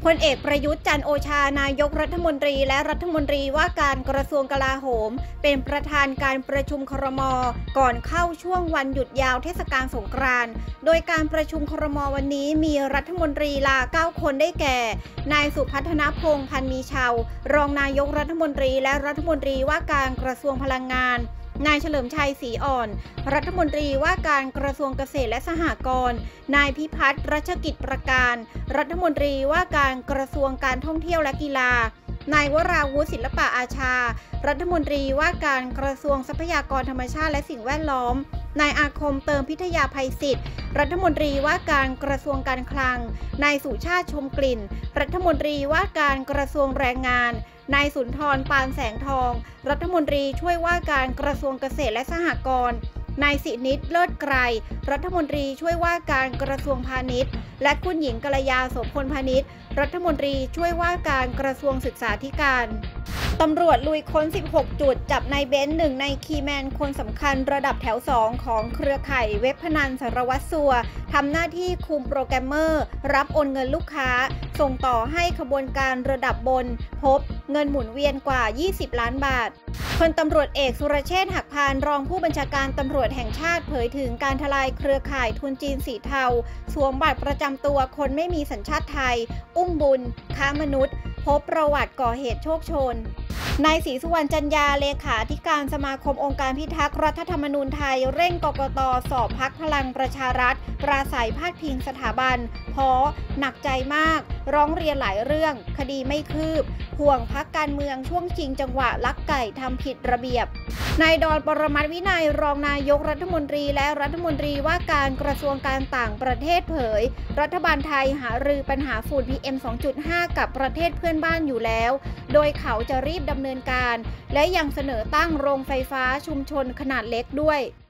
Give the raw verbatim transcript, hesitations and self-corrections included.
พลเอกประยุทธ์จันทร์โอชานายกรัฐมนตรีและรัฐมนตรีว่าการกระทรวงกลาโหมเป็นประธานการประชุมครม.ก่อนเข้าช่วงวันหยุดยาวเทศกาลสงกรานต์โดยการประชุมครม.วันนี้มีรัฐมนตรีลาเก้าคนได้แก่นายสุพัฒนพงษ์พันธ์มีชาวรองนายกรัฐมนตรีและรัฐมนตรีว่าการกระทรวงพลังงานนายเฉลิมชัยศรีอ่อนรัฐมนตรีว่าการกระทรวงเกษตรและสหกรณ์นายพิพัฒน์รัชกิจประการรัฐมนตรีว่าการกระทรวงการท่องเที่ยวและกีฬานายวราวุฒิศิลปะอาชารัฐมนตรีว่าการกระทรวงทรัพยากรธรรมชาติและสิ่งแวดล้อมนายอาคมเติมพิทยาภัยศิษฐ์รัฐมนตรีว่าการกระทรวงการคลังนายสุชาติชมกลิ่นรัฐมนตรีว่าการกระทรวงแรงงานนายสุนทรปานแสงทองรัฐมนตรีช่วยว่าการกระทรวงเกษตรและสหกรณ์นายสินิตเลิศไกรรัฐมนตรีช่วยว่าการกระทรวงพาณิชย์และคุณหญิงกัลยาโสพลพาณิชย์รัฐมนตรีช่วยว่าการกระทรวงศึกษาธิการตำรวจลุยค้นสิบหกจุดจับนายเบนซ์หนึ่งในคีย์แมนคนสำคัญระดับแถวสองของเครือข่ายเว็บพนันสารวัตรสัวทำหน้าที่คุมโปรแกรมเมอร์รับโอนเงินลูกค้าส่งต่อให้ขบวนการระดับบนพบเงินหมุนเวียนกว่ายี่สิบล้านบาทพลตำรวจเอกสุรเชษฐ์หักพานรองผู้บัญชาการตำรวจแห่งชาติเผยถึงการทลายเครือข่ายทุนจีนสีเทาสวมบัตรประจำตัวคนไม่มีสัญชาติไทยอุ้มบุญค้ามนุษย์พบประวัติก่อเหตุโชคโชนนายศรีสุวรรณจันยาเลขาธิการสมาคมองค์การพิทักษ์รัฐธรรมนูญไทยเร่งกกต.สอบพรรคพลังประชารัฐปราศัยพาดพิงสถาบันเพราะหนักใจมากร้องเรียนหลายเรื่องคดีไม่คืบห่วงพรรคการเมืองช่วงชิงจังหวะลักไก่ทำผิดระเบียบนายดอนปรมัตถ์วินัยรองนายกรัฐมนตรีและรัฐมนตรีว่าการกระทรวงการต่างประเทศเผยรัฐบาลไทยหารือปัญหาฝุ่น พี เอ็ม สองจุดห้า กับประเทศเพื่อนบ้านอยู่แล้วโดยเขาจะรีบดำเนินการและยังเสนอตั้งโรงไฟฟ้าชุมชนขนาดเล็กด้วย